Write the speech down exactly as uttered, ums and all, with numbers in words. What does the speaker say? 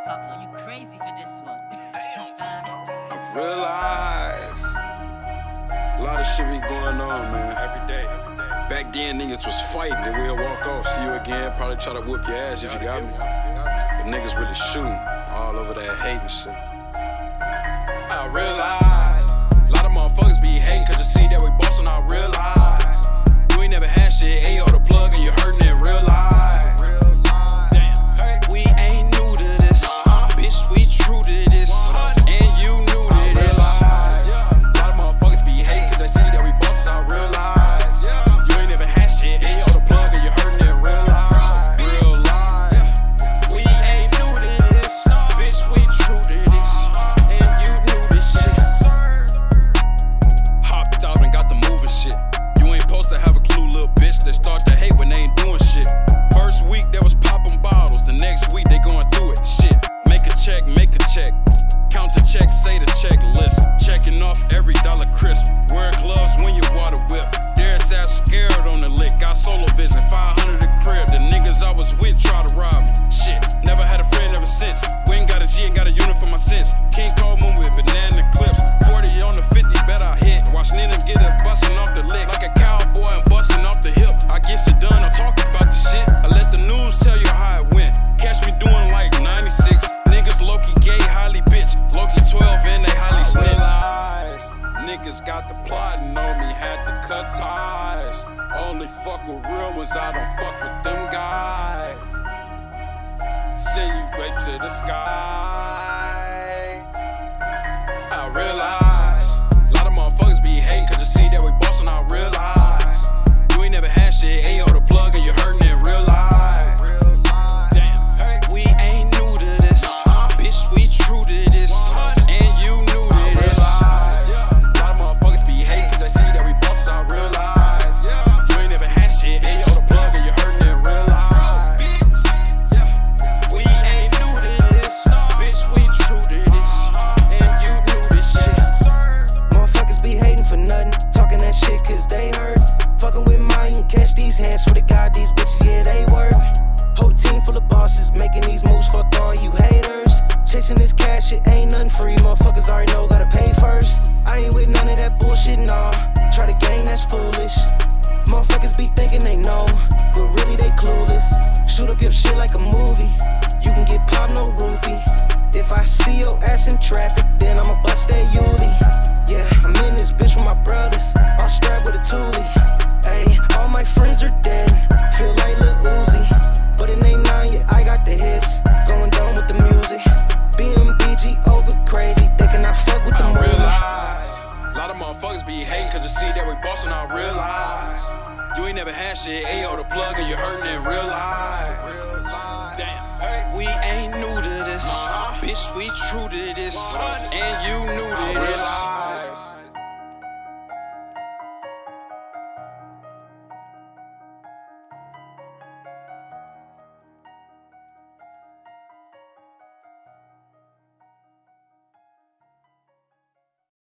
Papa, you crazy for this one. I realize a lot of shit be going on, man. Every day. Back then, niggas was fighting. They will walk off, see you again, probably try to whoop your ass if you got me. But niggas really shooting all over that hate and shit. I realize a lot of motherfuckers be hating cause you see that we bustin'. I realize you ain't never had shit, A O the plug and you hurtin' in real life. Damn, we ain't new to this, bitch, we true to this, and you new to this. A lot of motherfuckers be hating cause they see that we bustin'. I realize you ain't never had shit, A O the plug and you hurtin' in real life. Real life, we ain't new to this, bitch, we true to this, and you new to shit. Hopped out and got the moving shit. You ain't supposed to have a clue, little bitch. They start to hate when they ain't doing shit. First week they was popping bottles, the next week they going through it. Shit, make a check, make a check. Count the check, say the checklist. Checking off every dollar crisp. Wear gloves when you water whip. There's ass scared on the lick. Got solo vision, five hundred a crib. The niggas I was with try to rob me. Shit, never had a friend ever since. We ain't got a G, ain't got a unit for my sense. King Coleman with banana clips. forty on the fifty, bet I hit. Watch Nina get it bustin' off the lick. Like a cowboy and bustin' off the hip. I gets it done, I'm talking about the shit. I let the news tell you how it went. Catch me doing like ninety-six. Niggas Loki gay, highly bitch. Loki twelve and they highly snitch. Niggas got the plotting on me, had to cut ties. Only fuck with real ones, I don't fuck with them guys. Send you right to the sky. I realize a lot of motherfuckers be hating cause you see that we bustin'. I realize you ain't never had shit, A O the plug and you hurtin' in real life. Damn, we ain't new to this, bitch, we true to this, and you new to this. A lot of motherfuckers be hating cause they see that we bustin'. I realize you ain't never had shit, A O the plug and you hurtin' in real life. We ain't new to this, bitch, we true to this, and you new this shit. Motherfuckers be hating for nothing, talking that shit cause they hurt. Fucking with mine, you can catch these hands. Swear to God, these bitches, yeah, they work. Whole team full of bosses, making these moves, fuck all you haters. Chasing this cash, it ain't nothing free. Motherfuckers already know, gotta pay first. I ain't with none of that bullshit, nah. Try to gang, that's foolish. Motherfuckers be thinking they know, but really they clueless. Shoot up your shit like a movie. You can get popped, no roofie. If I see your ass in traffic, then I'ma bust that Yuli. Yeah, I'm in this bitch with my brothers, all strapped with a toolie. Ayy, all my friends are dead, feel like Lil Uzi. But it ain't nine yet, I got the hits, going down with the music. B M B G over crazy, they cannot fuck with the I movie. realize a lot of motherfuckers be hating cause you see that we bustin'. I realize you ain't never had shit, A O the plug and you hurtin' in real life. Damn, we ain't new to this, bitch, we true to this, and you